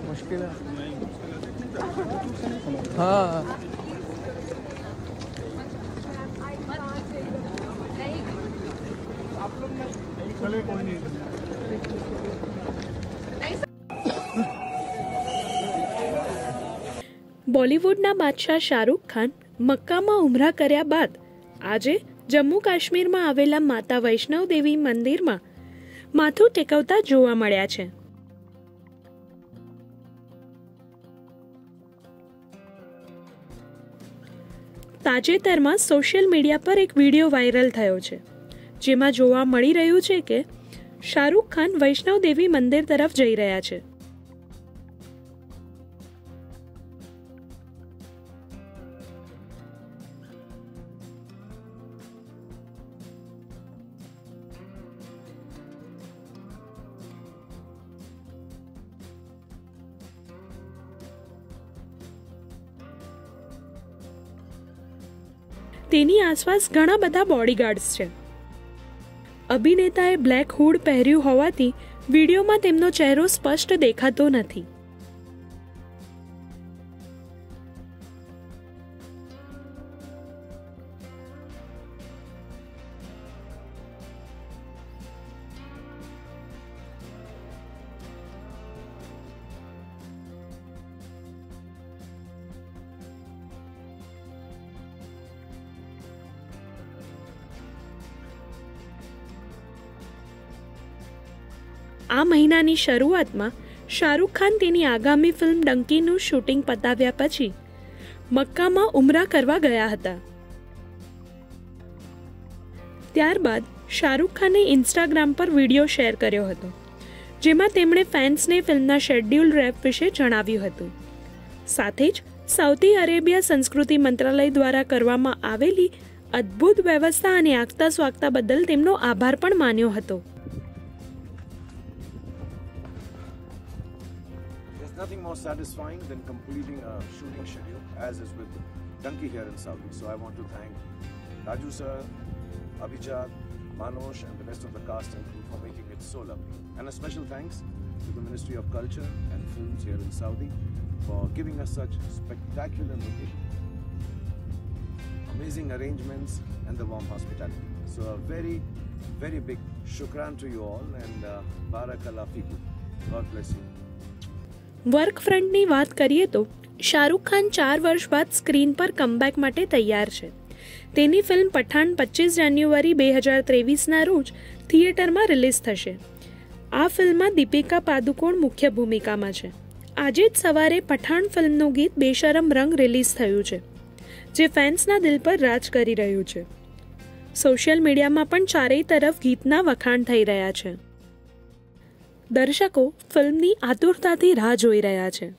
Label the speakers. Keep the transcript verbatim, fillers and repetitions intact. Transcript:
Speaker 1: मुश्किल है। हाँ चले कोई नहीं।
Speaker 2: બોલિવૂડના બાદશાહ શાહરૂખ ખાન મક્કામાં ઉમરા કર્યા બાદ આજે જમ્મુ કાશ્મીરમાં આવેલા માતા વૈષ્ણવ દેવી મંદિરમાં માથું ટેકવતા જોવા મળ્યા છે। તાજેતરમાં સોશિયલ મીડિયા પર એક વિડીયો વાયરલ થયો છે, જેમાં જોવા મળી રહ્યું છે કે શાહરૂખ ખાન વૈષ્ણવ દેવી મંદિર તરફ જઈ રહ્યા છે। તેની આસપાસ ઘણા બધા બોડીગાર્ડ્સ છે। અભિનેતાએ બ્લેક હુડ પહેર્યું હોવાથી વિડીયોમાં તેમનો ચહેરો સ્પષ્ટ દેખાતો નથી। આ મહિનાની શરૂઆતમાં શાહરૂખ ખાન તેની આગામી ફિલ્મ ડંકીનું શૂટિંગ પતાવ્યા પછી મક્કામાં ઉમરા કરવા ગયા હતા। ત્યારબાદ શાહરૂખ ખાને ઇન્સ્ટાગ્રામ પર વિડીયો શેર કર્યો હતો, જેમાં તેમણે ફેન્સને ફિલ્મના શેડ્યુલ રેપ વિશે જણાવ્યું હતું। સાથે જ સાઉદી અરેબિયા સંસ્કૃતિ મંત્રાલય દ્વારા કરવામાં આવેલી અદ્ભુત વ્યવસ્થા અને આગતા સ્વાગતા બદલ તેમનો આભાર પણ માન્યો હતો।
Speaker 3: Nothing more satisfying than completing a shooting schedule, as is with Dunki here in Saudi. So I want to thank Raju sir, Abhijat, Manoj and the rest of the cast and crew for making it so lovely. And a special thanks to the Ministry of Culture and Films here in Saudi for giving us such spectacular location, amazing arrangements and the warm hospitality. So a very, very big shukran to you all and uh, Barakallah Fiku. God bless you.
Speaker 2: Work ફ્રન્ટની વાત કરીએ તો શાહરૂખ ખાન ચાર વર્ષ બાદ screen પર comeback માટે તૈયાર છે। તેની ફિલ્મ પઠાણ પચીસ જાન્યુઆરી બે હજાર ત્રેવીસના રોજ થિયેટરમાં રિલીઝ થશે। આ ફિલ્મમાં દીપિકા પાદુકોણ મુખ્ય ભૂમિકામાં છે। આજે જ સવારે પઠાણ ફિલ્મનું ગીત બેશરમ રંગ રિલીઝ થયું છે, જે ફેન્સના દિલ પર રાજ કરી રહ્યું છે। સોશિયલ મીડિયામાં પણ ચારેય તરફ ગીતના વખાણ થઈ રહ્યા છે। દર્શકો ફિલ્મની આતુરતાથી રાહ જોઈ રહ્યા છે।